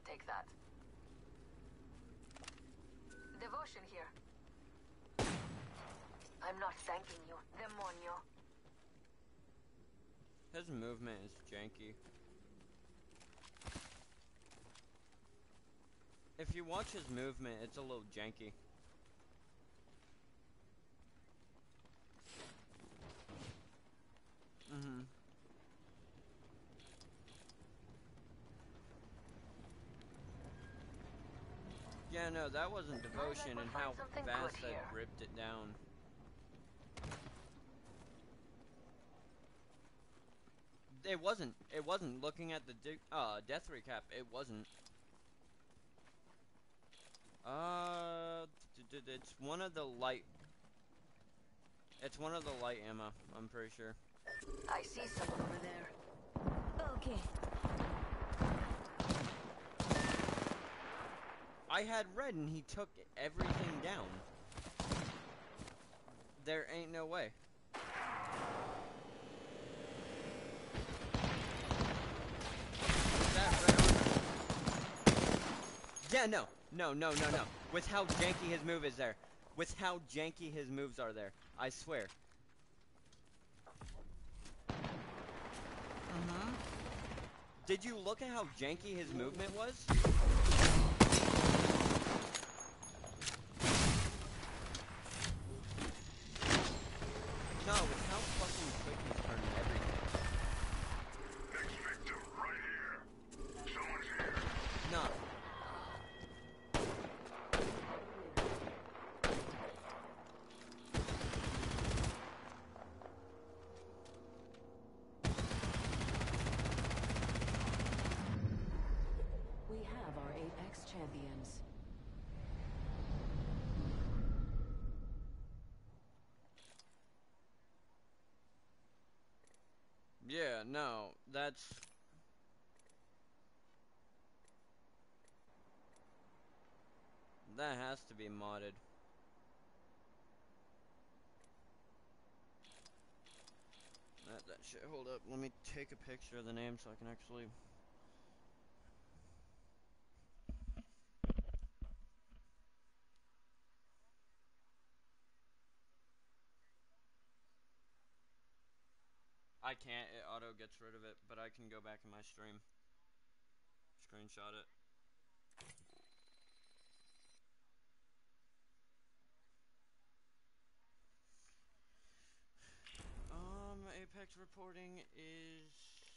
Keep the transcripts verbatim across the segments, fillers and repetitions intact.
Take that. Devotion here. I'm not thanking you, demonio. His movement is janky. If you watch his movement, it's a little janky. Mm-hmm. Yeah, no, that wasn't devotion, and how fast I ripped it down. It wasn't. It wasn't. Looking at the de uh, death recap, it wasn't. Uh, it's one of the light. It's one of the light ammo. I'm pretty sure. I see someone over there. Okay. I had red, and he took everything down. There ain't no way. Yeah, no, no, no, no, no. With how janky his move is there. With how janky his moves are there. I swear. Mm-hmm. Did you look at how janky his movement was? No, with how fucking quick he's turning everything. Next victim, right here. Someone's here. No. We have our Apex champions. Yeah, no, that's... That has to be modded. That, that shit, hold up, let me take a picture of the name so I can actually... I can't, it auto gets rid of it, but I can go back in my stream. Screenshot it. Um, Apex reporting is...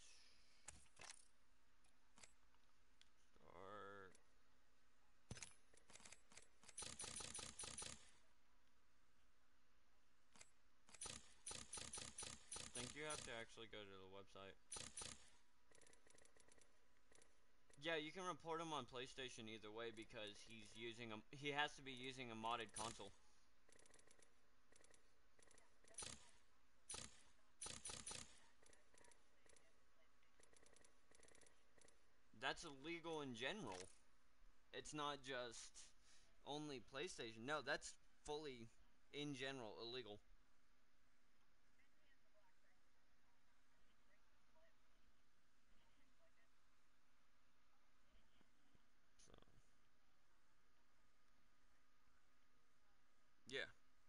Start... I think you have to actually go to the website. Yeah, you can report him on PlayStation either way because he's using a he has to be using a modded console. That's illegal in general. It's not just only PlayStation. No, that's fully in general illegal. So, yeah.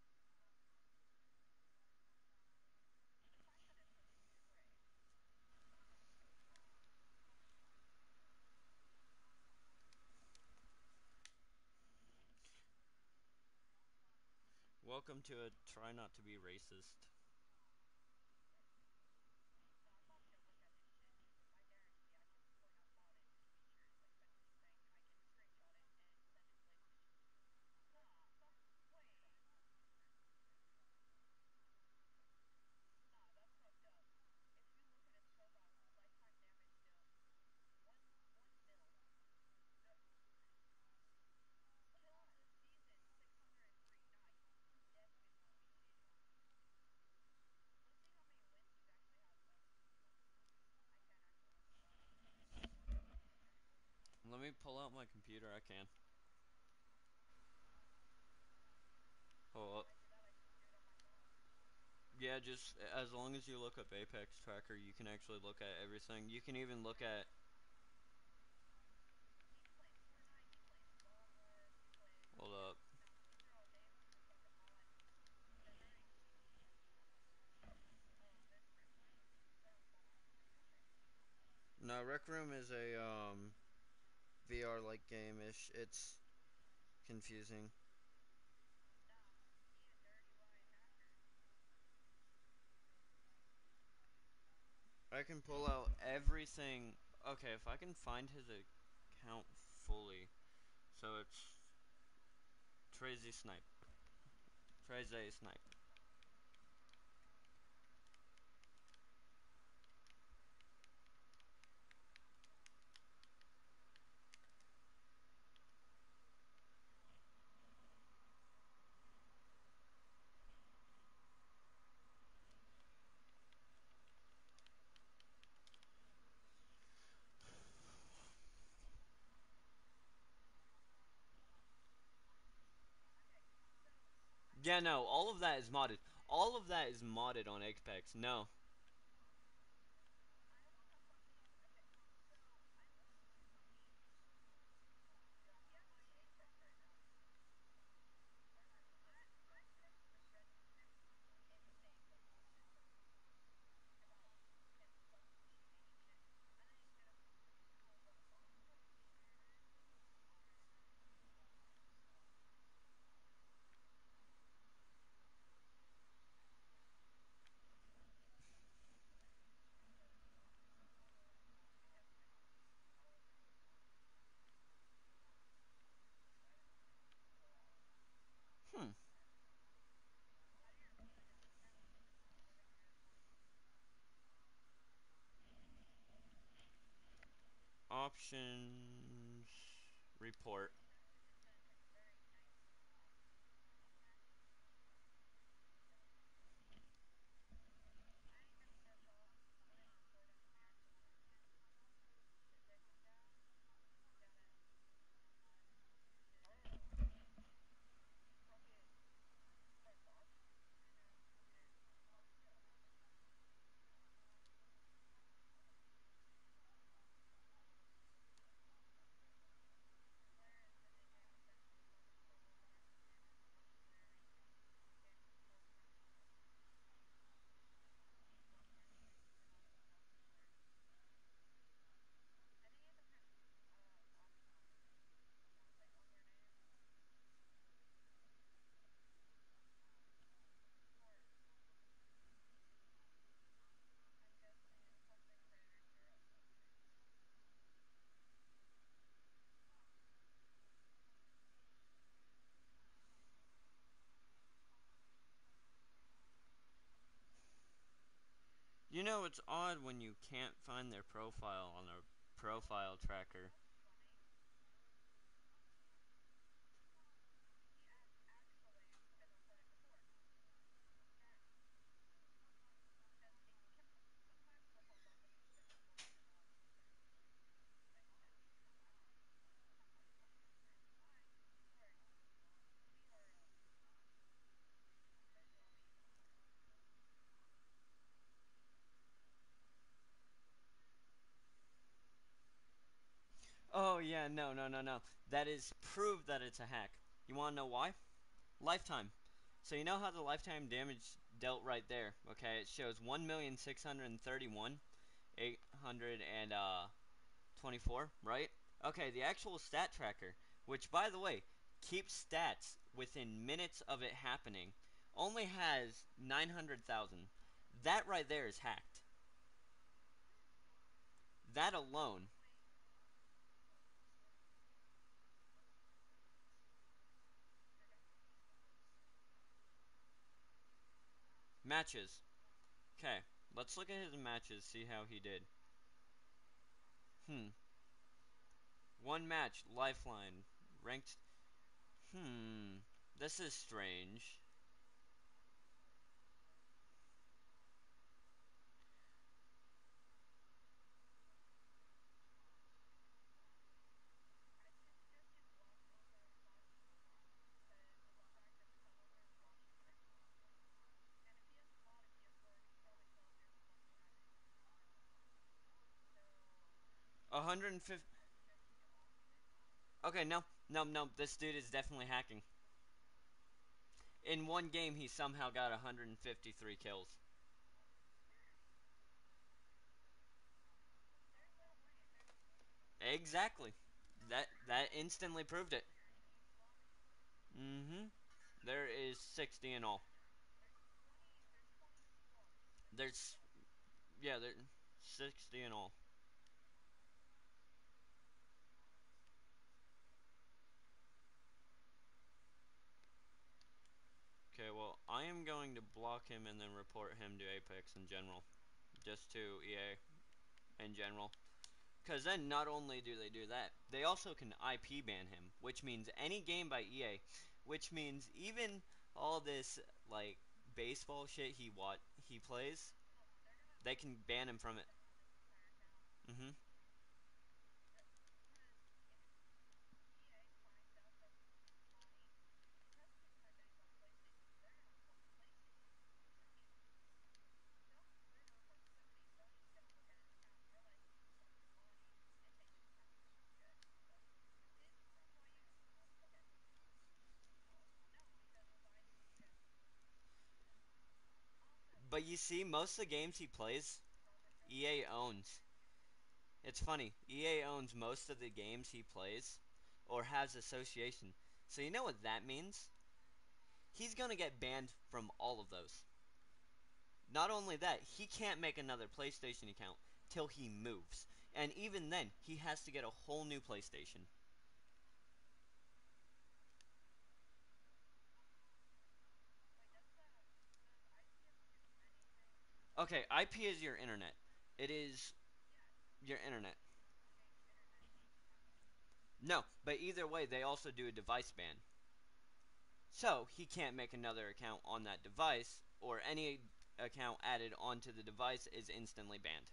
Welcome to a try not to be racist. Let me pull out my computer, I can. Hold up. Yeah, just as long as you look up Apex Tracker, you can actually look at everything. You can even look at... No, Rec Room is a um V R like game-ish. It's confusing. I can pull out everything. Okay, if I can find his account fully. So it's Trazy Snipe. Trazy Snipe. Yeah, no, all of that is modded. All of that is modded on Apex. No. Hmm. Options. Report. You know, it's odd when you can't find their profile on a profile tracker. Oh, yeah, no, no, no, no. That is proof that it's a hack. You want to know why? Lifetime. So you know how the lifetime damage dealt right there, okay? It shows one million six hundred thirty-one thousand eight hundred twenty-four, right? Okay, the actual stat tracker, which, by the way, keeps stats within minutes of it happening, only has nine hundred thousand. That right there is hacked. That alone. Matches. Okay, let's look at his matches, see how he did. Hmm. One match, Lifeline. Ranked. Hmm. This is strange. one hundred fifty. Okay, no. No, no. This dude is definitely hacking. In one game, he somehow got one hundred fifty-three kills. Exactly. That that instantly proved it. Mm-hmm. There is sixty in all. There's yeah, there's sixty in all. Okay, well, I am going to block him and then report him to Apex in general. Just to E A in general. Because then not only do they do that, they also can I P ban him, which means any game by E A, which means even all this, like, baseball shit he what he plays, they can ban him from it. Mm-hmm. But you see, most of the games he plays, E A owns. It's funny. E A owns most of the games he plays, or has association. So you know what that means? He's gonna get banned from all of those. Not only that, he can't make another PlayStation account till he moves. And even then, he has to get a whole new PlayStation. Okay, I P is your internet. It is your internet. No, but either way, they also do a device ban. So, he can't make another account on that device, or any account added onto the device is instantly banned.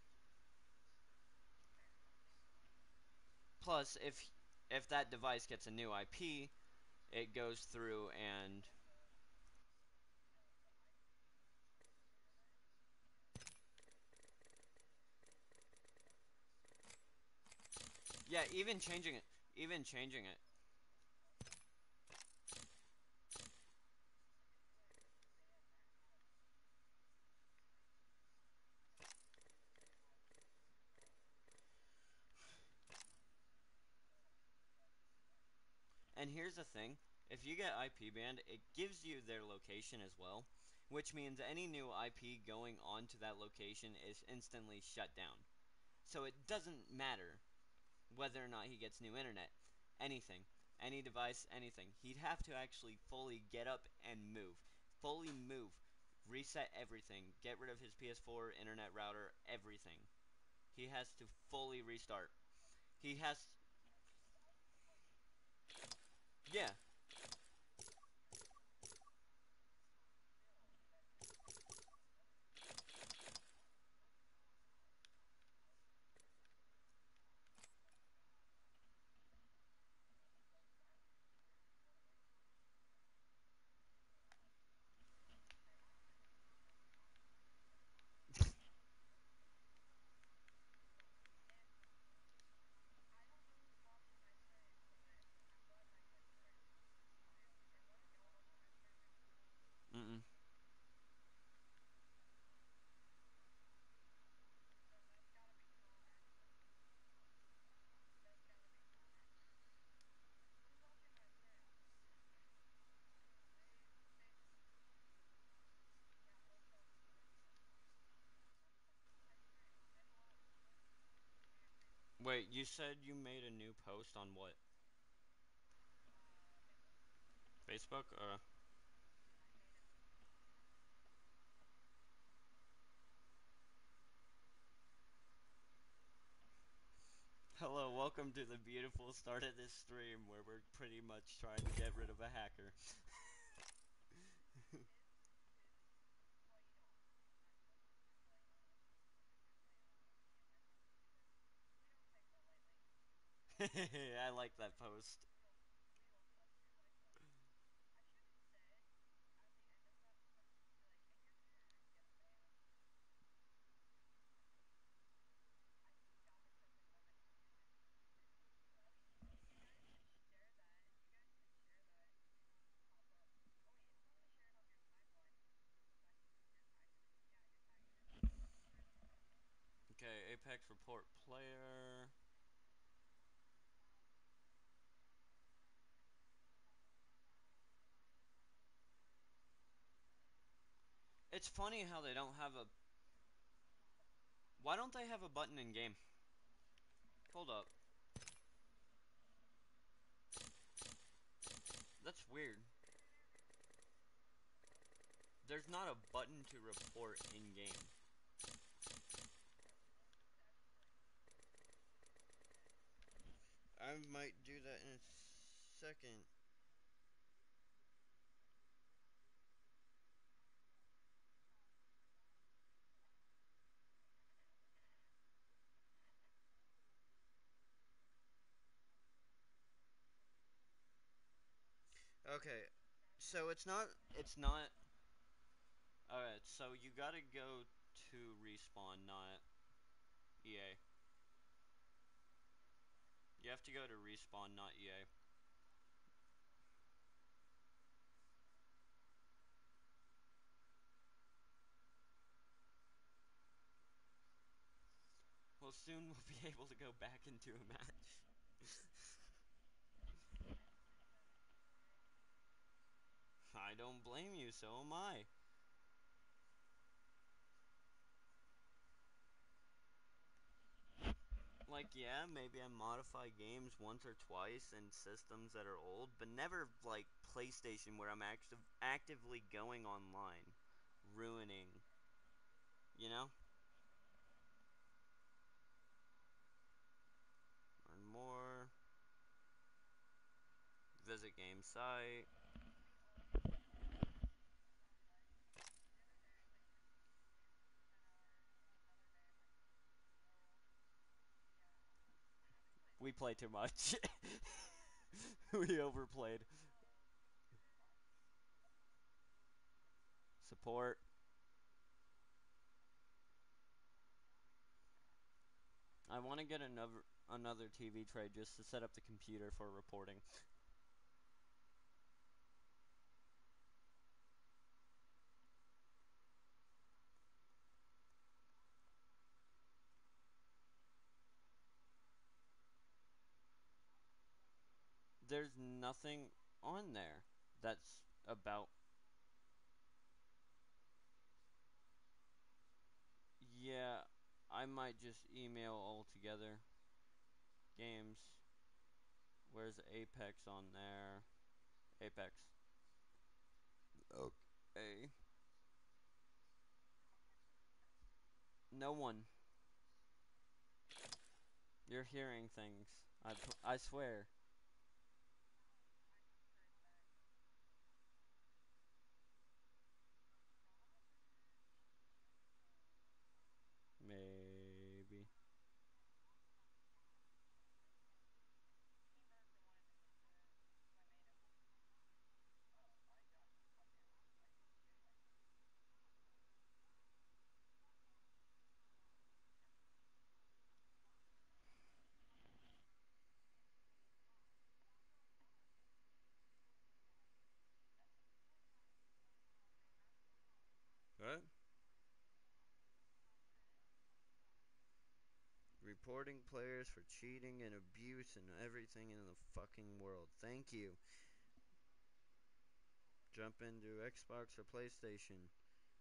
Plus, if if that device gets a new I P, it goes through and yeah, even changing it, even changing it. And here's the thing, if you get I P banned, it gives you their location as well, which means any new I P going onto that location is instantly shut down. So it doesn't matter whether or not he gets new internet, anything, any device, anything. He'd have to actually fully get up and move. Fully move. Reset everything. Get rid of his P S four, internet router, everything. He has to fully restart. He has yeah. Mm-mm. Wait, you said you made a new post on what? Facebook? Uh, hello, welcome to the beautiful start of this stream where we're pretty much trying to get rid of a hacker. I like that post. Okay, Apex report player. It's funny how they don't have a... Why don't they have a button in game? Hold up. That's weird. There's not a button to report in game. I might do that in a second. Okay, so it's not, it's not, alright, so you gotta go to Respawn, not E A. You have to go to Respawn, not E A. Well, soon we'll be able to go back into a match. I don't blame you, so am I. Like, yeah, maybe I modify games once or twice in systems that are old, but never, like, PlayStation where I'm active, actively going online, ruining, you know? Learn more. Visit game site. We play too much. We overplayed. Support. I want to get another another T V tray just to set up the computer for reporting. There's nothing on there that's about... Yeah, I might just email all together. Games. Where's Apex on there? Apex. Okay. No one. You're hearing things. I, I swear. Maybe. What? Reporting players for cheating and abuse and everything in the fucking world. Thank you. Jump into Xbox or PlayStation.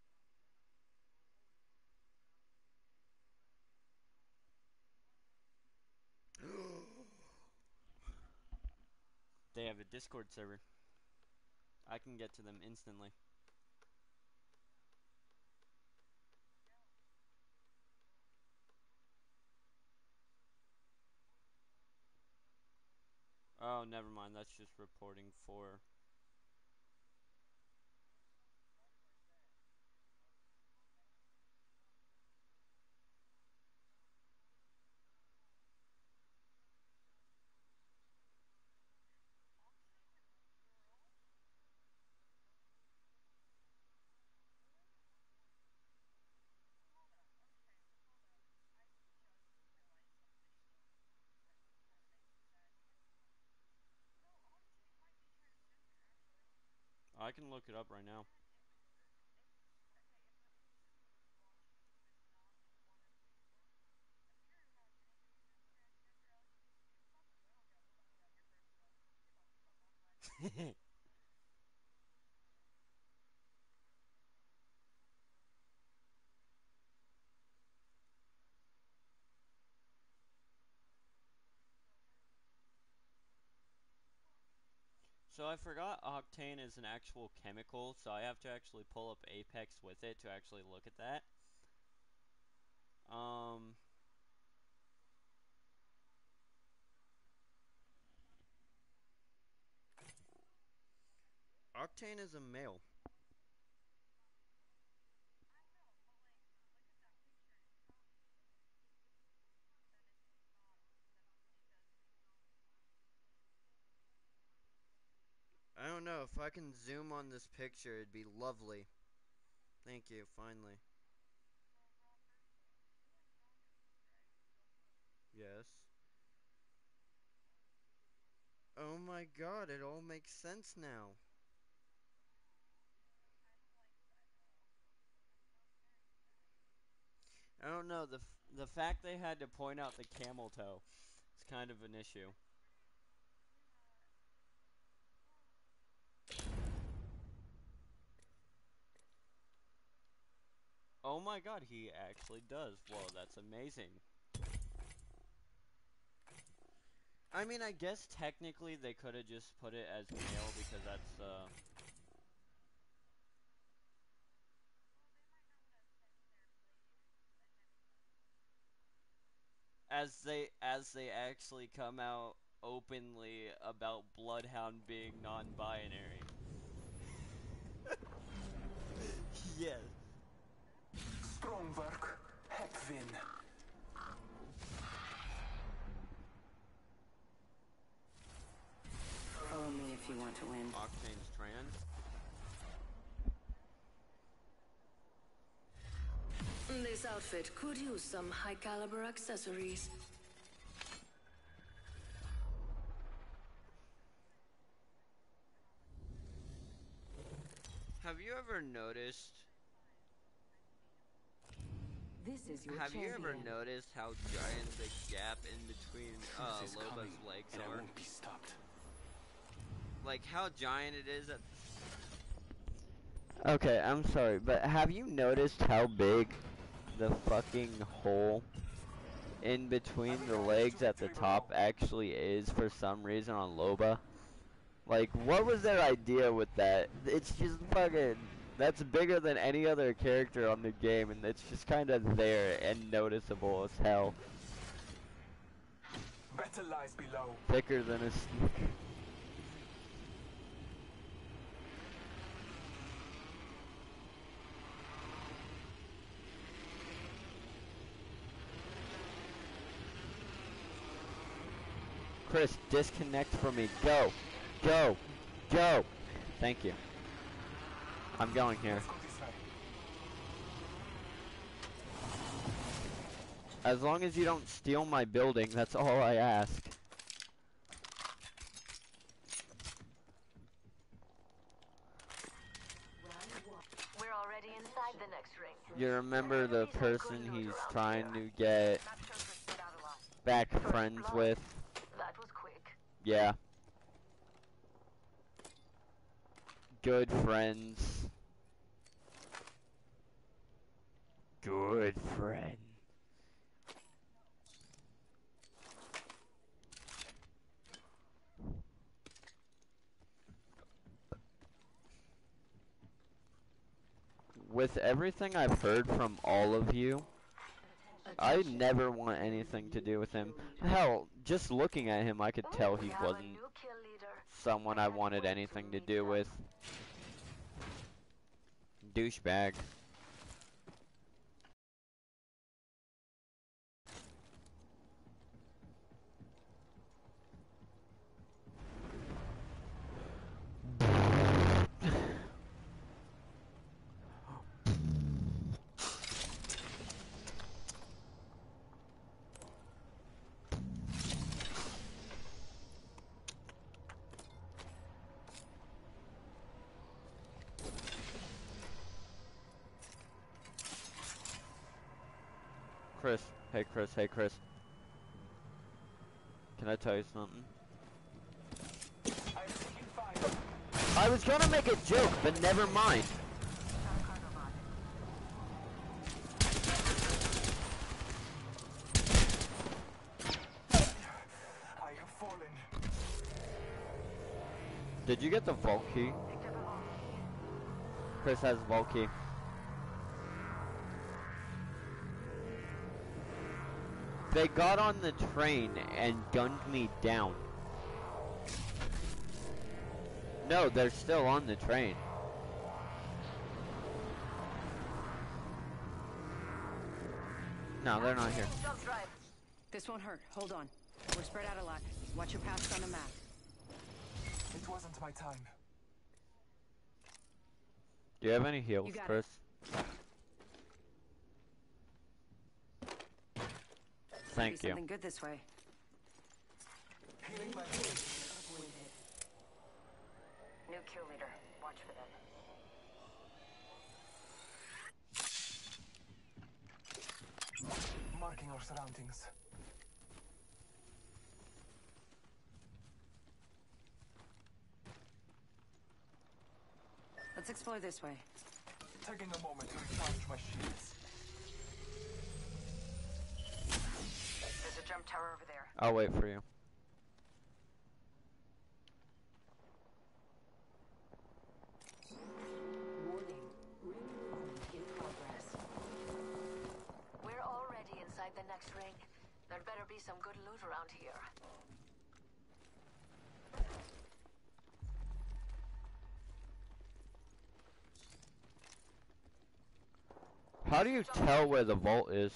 They have a Discord server. I can get to them instantly. Oh, never mind. That's just reporting for... I can look it up right now. So I forgot octane is an actual chemical, so I have to actually pull up Apex with it to actually look at that. Um... Octane is a male. I don't know, if I can zoom on this picture, it'd be lovely. Thank you, finally. Yes. Oh my god, it all makes sense now. I don't know, the f the fact they had to point out the camel toe is kind of an issue. Oh my god, he actually does. Whoa, that's amazing. I mean, I guess technically they could have just put it as male because that's, uh... As they, as they actually come out openly about Bloodhound being non-binary. Yes. Strong work, Hepvin. Follow me if you want to win. Octane's trans. This outfit could use some high-caliber accessories. Have you ever noticed... This is your Have champion. you ever noticed how giant the gap in between uh, Truth is Loba's coming, legs and I are? won't be stopped. Like how giant it is at... Okay, I'm sorry, but have you noticed how big the fucking hole in between the legs at the top actually is for some reason on Loba? Like, what was their idea with that? It's just fucking... That's bigger than any other character on the game, and it's just kind of there and noticeable as hell. Better lies below. Thicker than a sneaker. Chris, disconnect from me. Go. Go. Go. Thank you. I'm going here. Let's go this way. As long as you don't steal my building, that's all I ask. We're already inside the next ring. You remember the person he's trying to get Map shows we're spread out a lot. back friends with? That was quick. Yeah. Good friends. Good friend. With everything I've heard from all of you, I never want anything to do with him. Hell, just looking at him, I could tell he We have a wasn't new kill leader. someone I wanted anything to do with. Douchebag. Chris, hey Chris, hey Chris. Can I tell you something? I'm taking fire. I was gonna make a joke, but never mind. I have fallen. Did you get the vault key? Chris has vault key. They got on the train and gunned me down. No, they're still on the train. No, they're not here. This won't hurt. Hold on. We're spread out a lot. Watch your paths on the map. It wasn't my time. Do you have any heals, You got Chris? Thank Maybe you. something good this way. Healing my New kill leader. Watch for them. marking our surroundings. Let's explore this way. Taking a moment to recharge my shields. There's a jump tower over there. I'll wait for you. Warning. Ring in progress. We're already inside the next ring. There better be some good loot around here. How do you tell where the vault is?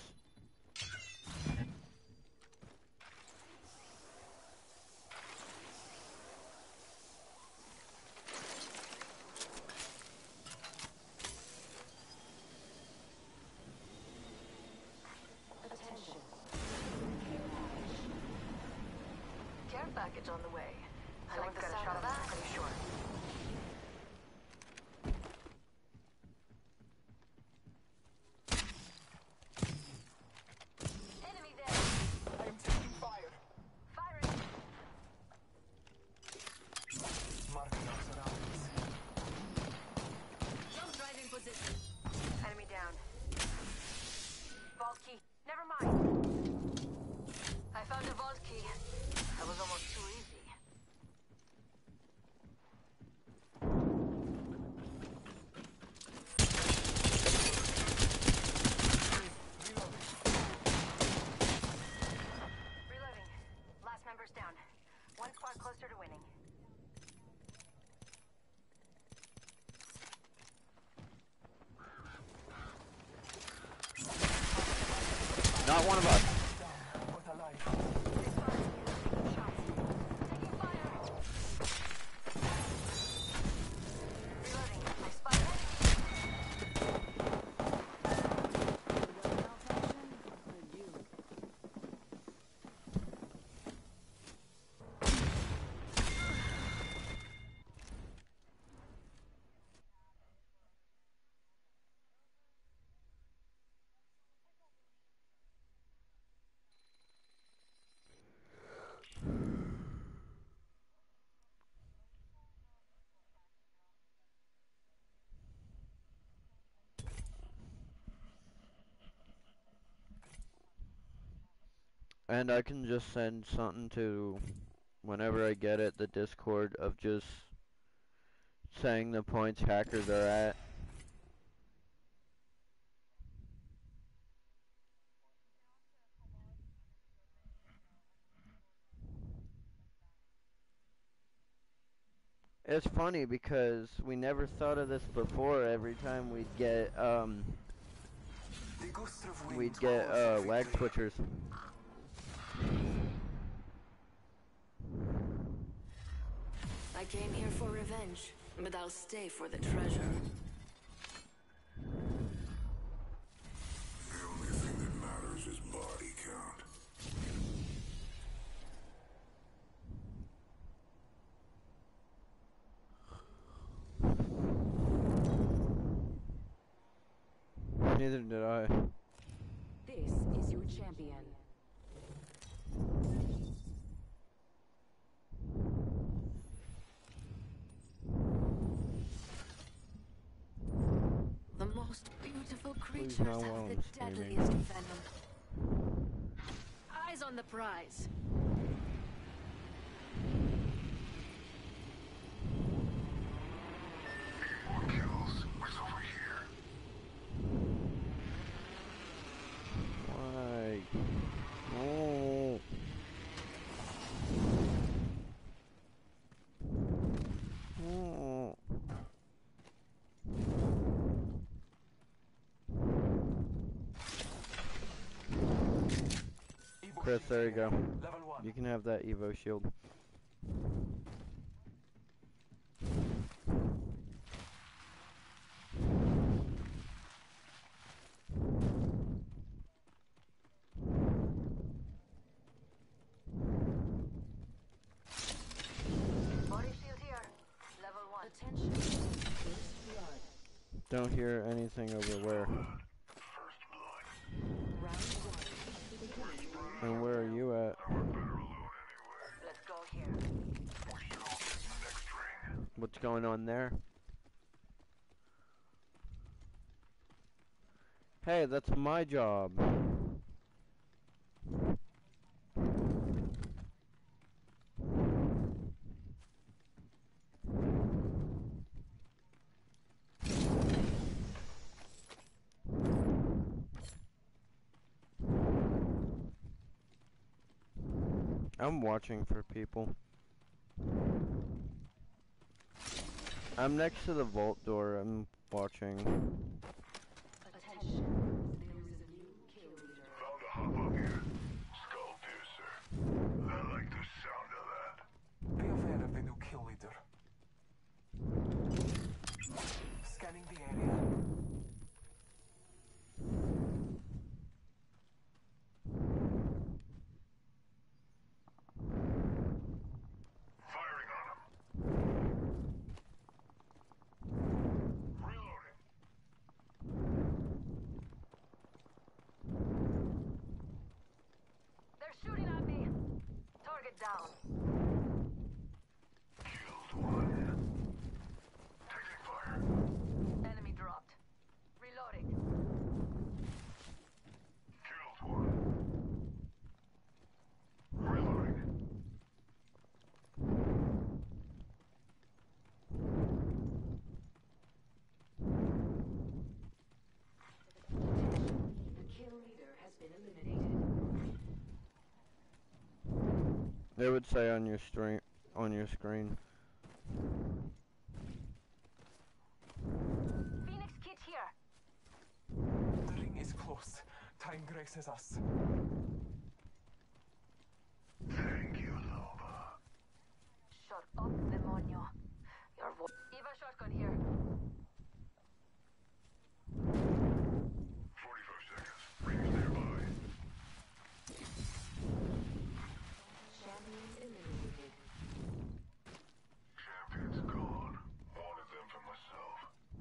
Attention. Care package on the way. I like the Someone's got a sound shot of on that. this, pretty sure. Enemy there. I am taking fire. Firing. Marking our surroundings. Jump drive in position. Enemy down. Vault key. Never mind. I found a vault key. That was almost too easy. Reloading. Last member's down. One squad closer to winning. Not one of us. Down, but alive. Taking fire. Reloading. I spot an enemy. And I can just send something to, whenever I get it, the Discord of just saying the points hackers are at. It's funny because we never thought of this before. Every time we'd get, um, The gust of wind we'd get, calls uh, for lag victory. switchers. I came here for revenge, but I'll stay for the treasure. The only thing that matters is body count. Neither did I. This is your champion. The most beautiful creatures not have while the I'm streaming. deadliest venom. Eyes on the prize. Chris, there you go. Level one. You can have that Evo shield. Body shield here. Level one. Attention. First blood. Don't hear anything over where. Round one. And where are you at? Let's go here. What's going on there? Hey, that's my job. I'm watching for people. I'm next to the vault door. I'm watching. Attention. There is a new kill leader. Found a hop up here. Skull piercer. I like the sound of that. Be aware of the new kill leader. Scanning the area. Firing on him. Reloading. They're shooting at me. Target down. Killed one. Taking fire. Enemy dropped. Reloading. Killed one. Reloading. The kill leader has been eliminated. It would say on your stream, on your screen. Phoenix kit here. The ring is close. Time graces us. Thank you, Loba. Shut up, demonio. Your voice. Eva shotgun here. forty-five seconds. Rings nearby. Champions eliminated. Champion's gone. Wanted them for myself.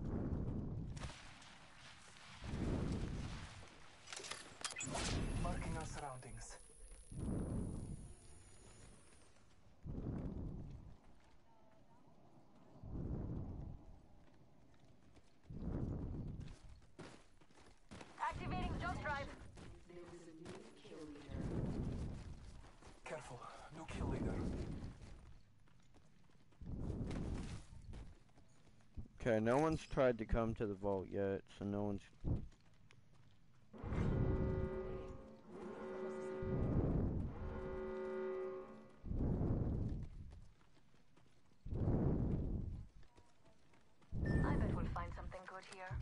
Marking our surroundings. Activating jump drive. Careful. New kill leader. Okay, no one's tried to come to the vault yet, so no one's. I bet we'll find something good here.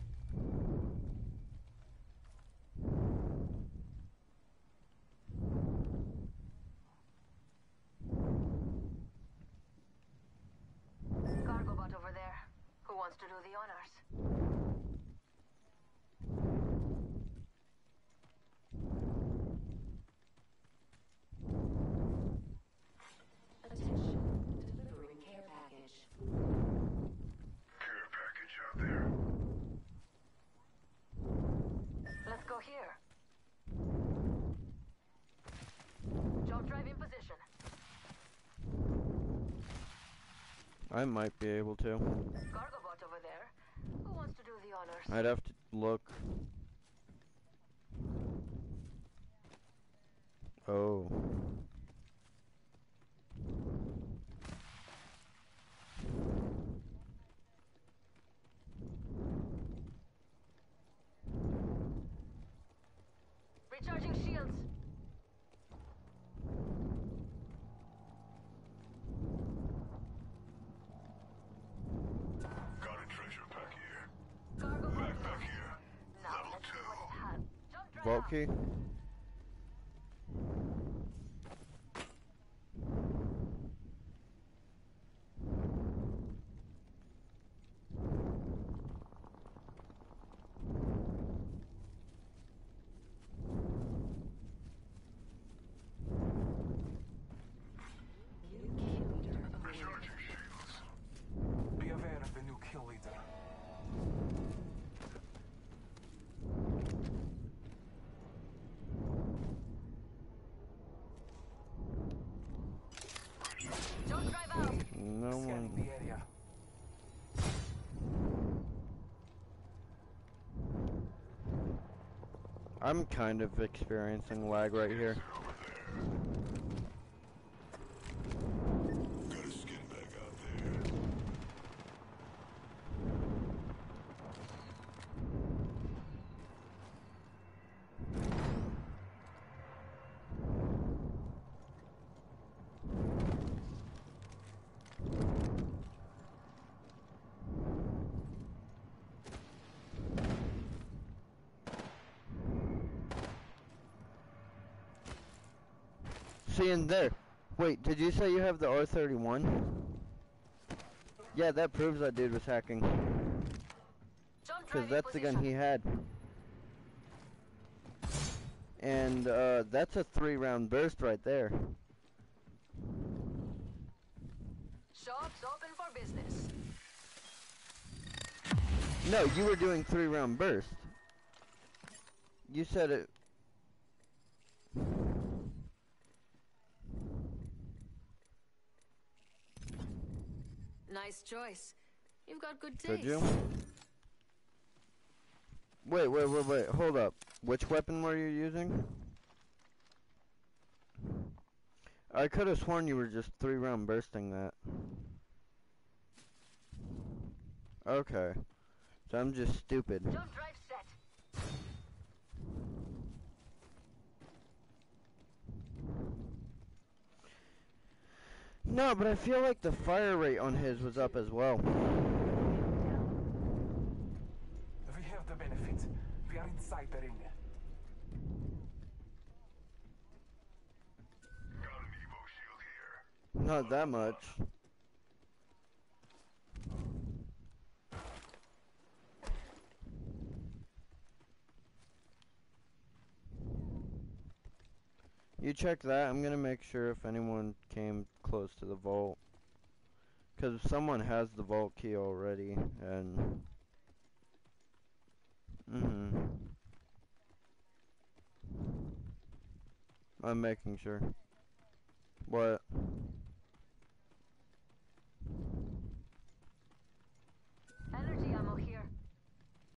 Cargo bot over there. Who wants to do the honors? Attention. Delivering care package. Care package out there. Let's go here. Jump drive in position. I might be able to. Cargo bot over there. Who wants to do the honors? I'd have to look. Oh. Recharging shields. Got a treasure pack here. Cargo bot. Backpack here. Now Level let's see two. what it has. Jump drive Vault out. key? No Scanning one. the area. I'm kind of experiencing lag right here. Got a skin bag out there. See in there. Wait, did you say you have the R thirty-one? Yeah, that proves that dude was hacking. Jump Because drive in that's the gun position. he had. And uh, that's a three round burst right there. Shops open for business. No, you were doing three round burst. You said it. Nice choice. You've got good taste. Did you? Wait, wait, wait, wait. Hold up. Which weapon were you using? I could have sworn you were just three round bursting that. Okay. So I'm just stupid. Jump drive set. No, but I feel like the fire rate on his was up as well. We have the benefit. We are inside the ring. Got an Evo shield here. Not that much. You check that. I'm gonna make sure if anyone came close to the vault. Because someone has the vault key already, and... Mm-hmm. I'm making sure. What?